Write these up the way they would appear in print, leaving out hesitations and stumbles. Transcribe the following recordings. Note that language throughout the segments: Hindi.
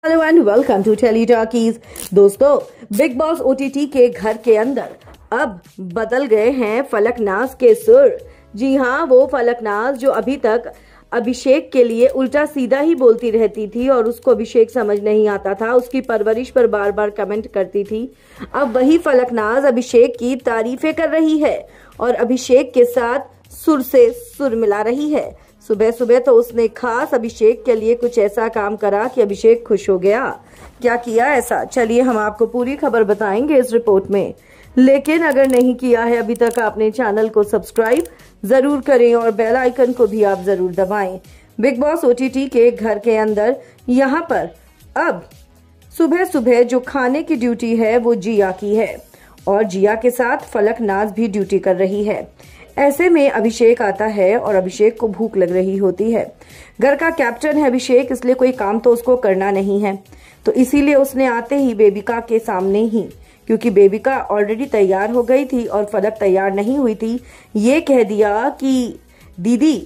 Hello and welcome to Tele Talkies. दोस्तों, बिग बॉस ओटीटी के घर के अंदर अब बदल गए हैं फलकनाज के सुर। जी हाँ, वो फलकनाज जो अभी तक अभिषेक के लिए उल्टा सीधा ही बोलती रहती थी और उसको अभिषेक समझ नहीं आता था, उसकी परवरिश पर बार बार कमेंट करती थी। अब वही फलकनाज अभिषेक की तारीफें कर रही है और अभिषेक के साथ सुर से सुर मिला रही है। सुबह सुबह तो उसने खास अभिषेक के लिए कुछ ऐसा काम करा कि अभिषेक खुश हो गया। क्या किया ऐसा, चलिए हम आपको पूरी खबर बताएंगे इस रिपोर्ट में। लेकिन अगर नहीं किया है अभी तक आपने चैनल को सब्सक्राइब जरूर करें और बेल आइकन को भी आप जरूर दबाएं। बिग बॉस ओटीटी के घर के अंदर यहाँ पर अब सुबह सुबह जो खाने की ड्यूटी है वो जिया की है और जिया के साथ फलकनाज भी ड्यूटी कर रही है। ऐसे में अभिषेक आता है और अभिषेक को भूख लग रही होती है। घर का कैप्टन है अभिषेक, इसलिए कोई काम तो उसको करना नहीं है, तो इसीलिए उसने आते ही बेबिका के सामने ही, क्योंकि बेबिका ऑलरेडी तैयार हो गई थी और फलक तैयार नहीं हुई थी, ये कह दिया कि दीदी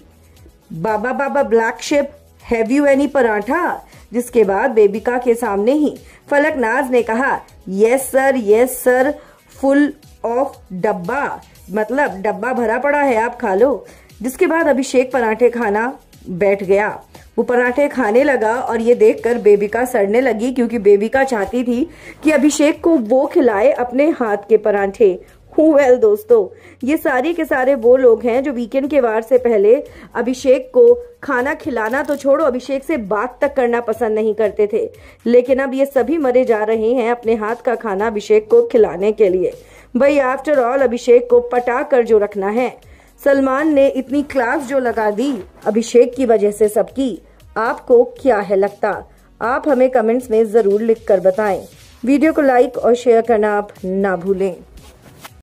baa baa black sheep have you any paratha. जिसके बाद बेबिका के सामने ही फलकनाज ने कहा यस सर फुल ऑफ डब्बा, मतलब डब्बा भरा पड़ा है, आप खा लो। जिसके बाद अभिषेक पराठे खाना बैठ गया। वो पराठे खाने लगा और ये देखकर बेबिका सड़ने लगी, क्योंकि बेबिका चाहती थी कि अभिषेक को वो खिलाए अपने हाथ के पराठे। वेल दोस्तों, ये सारे के सारे वो लोग हैं जो वीकेंड के वार से पहले अभिषेक को खाना खिलाना तो छोड़ो, अभिषेक से बात तक करना पसंद नहीं करते थे। लेकिन अब ये सभी मरे जा रहे हैं अपने हाथ का खाना अभिषेक को खिलाने के लिए। भाई आफ्टर ऑल अभिषेक को पटा कर जो रखना है। सलमान ने इतनी क्लास जो लगा दी अभिषेक की वजह से सबकी, आपको क्या है लगता? आप हमें कमेंट्स में जरूर लिख कर बताएं। वीडियो को लाइक और शेयर करना आप ना भूलें।